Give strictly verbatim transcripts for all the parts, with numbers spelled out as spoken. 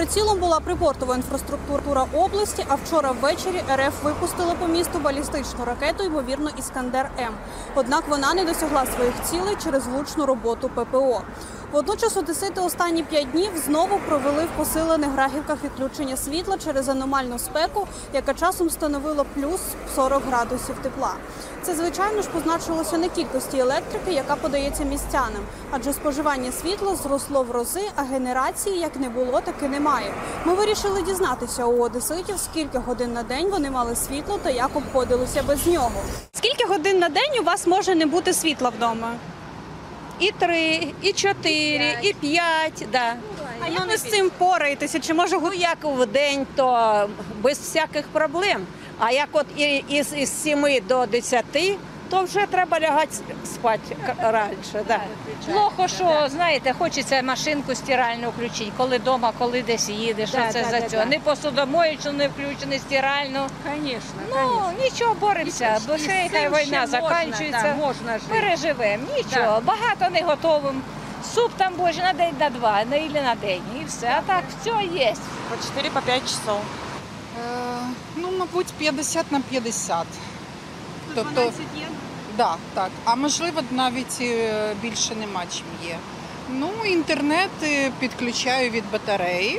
прицілом була припортова інфраструктура області, а вчора ввечері РФ випустили по місту балістичну ракету, ймовірно, «Іскандер-М». Однак вона не досягла своїх цілей через влучну роботу ППО. Водночас одесити останні п'ять днів знову провели в посилених Грахівках відключення світла через аномальну спеку, яка часом становила плюс сорок градусів тепла. Це, звичайно ж, позначилося на кількості електрики, яка подається містянам, адже споживання світла зросло в рази, а генерації як не було, так і немає. Ми вирішили дізнатися у одеситів, скільки годин на день вони мали світло та як обходилися без нього. Скільки годин на день у вас може не бути світла вдома? І три, і чотири, і п'ять, да. А як ви з цим пораєтеся? Чи може Ну, як в день, то без всяких проблем. А як от із, із семи до десяти, то вже треба лягати спати раніше. Да. Плохо, що, знаєте, хочеться машинку стиральну включити, коли вдома, коли десь їдеш, Да, це да, за да, цього. да. Не посудомоючу, не включену стиральну. Звісно, Ну, нічого, боремося, бо ще хай війна закінчується, можна жити. переживемо, нічого, багато не готовим. Суп там, боже, на день, на два, на или на день, і все. А так, все є. По четыре-пять часов. Е, ну, мабуть, п'ятдесят на п'ятдесят. Тобто, є? да, так. А можливо, навіть е, більше нема, чим є. Ну, інтернет е, підключаю від батареї,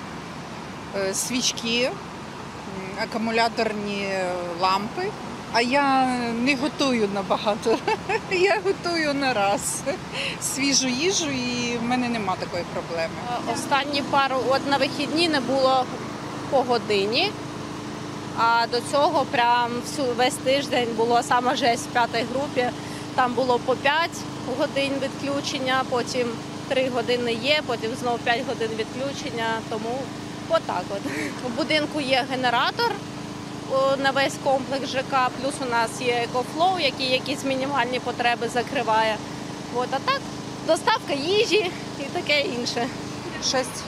е, свічки, м, акумуляторні лампи. А я не готую набагато. Я готую на раз. Свіжу їжу, і в мене нема такої проблеми. Останні пару, от на вихідні не було по годині, а до цього прям всю, весь тиждень було саме жесть в п'ятій групі. Там було по п'ять годин відключення, потім три години є, потім знову п'ять годин відключення, тому отак от. У будинку є генератор о, на весь комплекс ЖК, плюс у нас є екофлоу, який якісь мінімальні потреби закриває. От, а так, доставка їжі і таке інше. Шесть.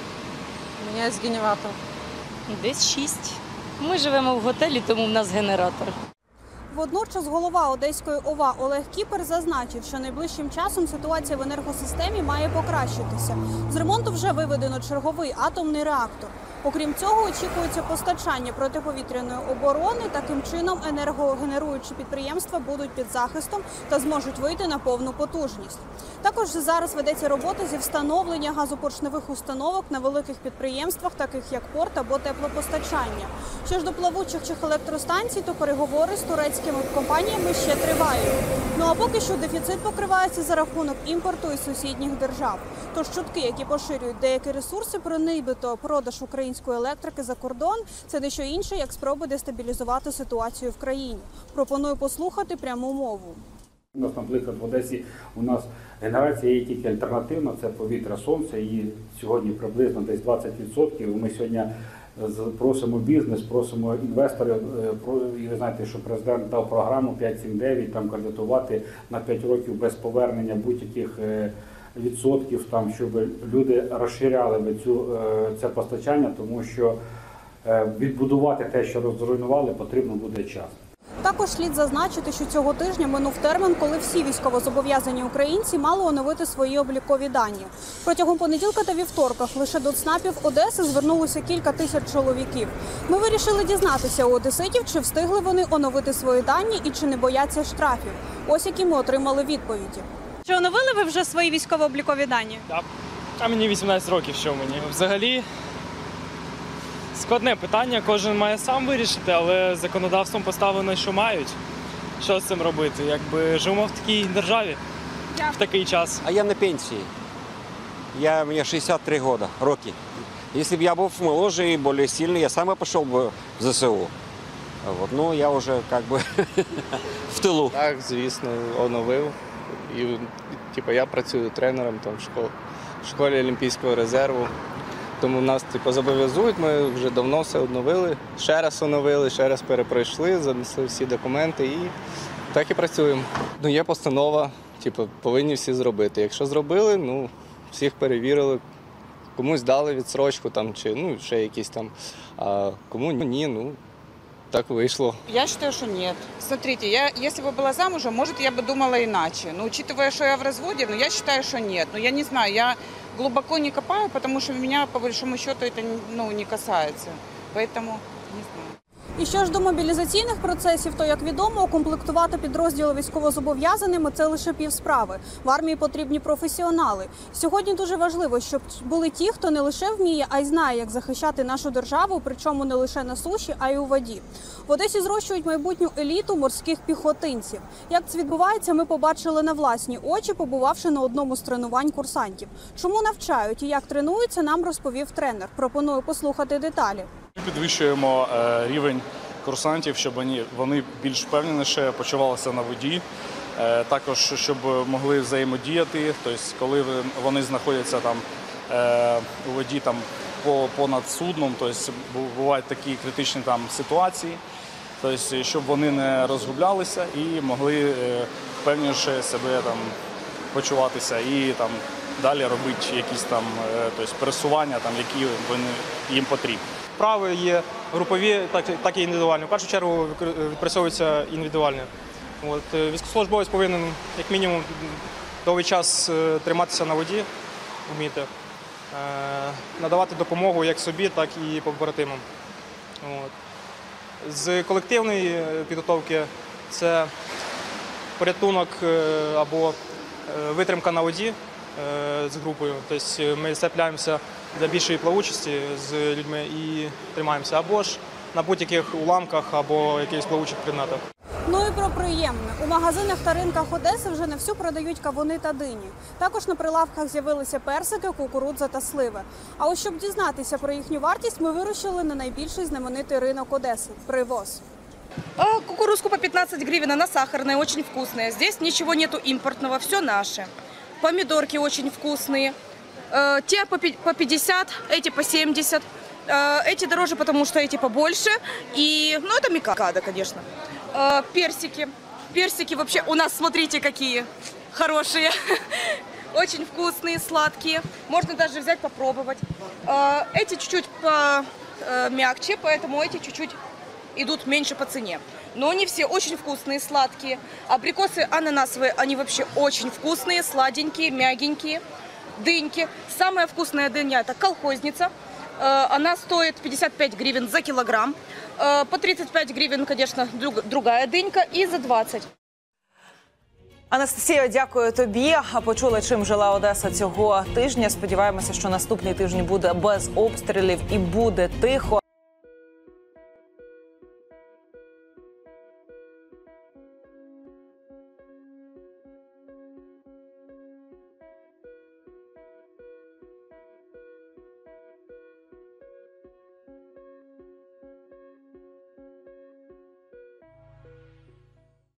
У меня есть генератор. Десь шість. Ми живемо в готелі, тому в нас генератор. Водночас голова Одеської ОВА Олег Кіпер зазначив, що найближчим часом ситуація в енергосистемі має покращитися. З ремонту вже виведено черговий атомний реактор. Окрім цього, очікується постачання протиповітряної оборони. Таким чином, енергогенеруючі підприємства будуть під захистом та зможуть вийти на повну потужність. Також зараз ведеться робота зі встановлення газопоршневих установок на великих підприємствах, таких як порт або теплопостачання. Що ж до плавучих чи електростанцій, то переговори з турецькими компаніями ще тривають. Ну а поки що дефіцит покривається за рахунок імпорту із сусідніх держав. Тож чутки, які поширюють деякі ресурси про нібито продаж української електрики за кордон, це не що інше, як спроби дестабілізувати ситуацію в країні. Пропоную послухати пряму мову. У нас, наприклад, в Одесі у нас генерація є тільки альтернативна, це повітря, сонце, і сьогодні приблизно десь двадцять відсотків. Ми сьогодні просимо бізнес, просимо інвесторів, і ви знаєте, що президент дав програму п'ять сім дев'ять, там кредитувати на п'ять років без повернення будь-яких відсотків, там, щоб люди розширяли цю, це постачання, тому що відбудувати те, що розруйнували, потрібно буде час. Також слід зазначити, що цього тижня минув термін, коли всі військовозобов'язані українці мали оновити свої облікові дані. Протягом понеділка та вівторка лише до ЦНАПів Одеси звернулося кілька тисяч чоловіків. Ми вирішили дізнатися у одеситів, чи встигли вони оновити свої дані і чи не бояться штрафів. Ось які ми отримали відповіді. Чи оновили ви вже свої військово-облікові дані? Так. А мені вісімнадцять років, що мені. Взагалі складне питання, кожен має сам вирішити, але законодавством поставлено, що мають. Що з цим робити? Якби живемо в такій державі в такий час. А я на пенсії. Я, мені шістдесят три роки, роки. Якщо б я був моложе і більш сильний, я сам пішов б в ЗСУ. Вот. Ну, я вже як би в тилу. Так, звісно, оновив. І, типу, я працюю тренером там, в, школі, в школі Олімпійського резерву. Тому нас типу, зобов'язують, ми вже давно все оновили, ще раз оновили, ще раз перепройшли, занесли всі документи і так і працюємо. Ну, є постанова, типу, повинні всі зробити. Якщо зробили, ну, всіх перевірили, комусь дали відсрочку там, чи ну, ще якісь там, а кому ні, ну, так вийшло. Я считаю, что нет. Смотрите, я, если бы была замужем, может, я бы думала иначе. Но учитывая, что я в разводе, ну, я считаю, что нет. Но я не знаю, я глубоко не копаю, потому что меня, по большому счету, это ну, не касается. Поэтому не знаю. І що ж до мобілізаційних процесів, то, як відомо, укомплектувати підрозділи військовозобов'язаними – це лише півсправи. В армії потрібні професіонали. Сьогодні дуже важливо, щоб були ті, хто не лише вміє, а й знає, як захищати нашу державу, причому не лише на суші, а й у воді. В Одесі зрощують майбутню еліту морських піхотинців. Як це відбувається, ми побачили на власні очі, побувавши на одному з тренувань курсантів. Чому навчають і як тренуються, нам розповів тренер. Пропоную послухати деталі. Ми підвищуємо е, рівень курсантів, щоб вони, вони більш впевненіше почувалися на воді, е, також щоб могли взаємодіяти, тобто коли вони знаходяться там е, у воді там по, понад судном, тобто бувають такі критичні там ситуації, тобто щоб вони не розгублялися і могли е, впевненіше себе там почуватися і там далі робити якісь там е, тобто пересування, там які вони їм потрібні. Вправи є групові, так, так і індивідуальні. В першу чергу відпрацьовується індивідуальне. От, військовослужбовець повинен, як мінімум, довгий час триматися на воді, вміти, надавати допомогу як собі, так і побратимам. От. З колективної підготовки це порятунок або витримка на воді з групою. Тобто ми цепляємося для більшої плавучості з людьми і тримаємося або ж на будь-яких уламках або якихось плавучих предметах. Ну і про приємне. У магазинах та ринках Одеси вже не всю продають кавуни та дині. Також на прилавках з'явилися персики, кукурудза та сливи. А ось щоб дізнатися про їхню вартість, ми вирушили на найбільший знаменитий ринок Одеси – Привоз. Кукурузку по пятнадцать гривен, она сахарная, очень вкусная. Здесь ничего нету импортного, все наше. Помидорки очень вкусные. Те по пятьдесят, эти по семьдесят. Эти дороже, потому что эти побольше. И, ну, это микадо, конечно. Персики. Персики вообще у нас, смотрите, какие хорошие. Очень вкусные, сладкие. Можно даже взять, попробовать. Эти чуть-чуть помягче, поэтому эти чуть-чуть идут меньше по цене. Но они все очень вкусные, сладкие. Абрикосы ананасовые, они вообще очень вкусные, сладенькие, мягенькие. Дыньки. Самая вкусная дыня – это колхозница. Она стоит пятьдесят пять гривен за килограмм. По тридцать пять гривен, конечно, другая дынька. И за двадцать. Анастасія, дякую тобі. Почули, чим жила Одеса цього тижня. Сподіваємося, що наступний тиждень буде без обстрілів і буде тихо.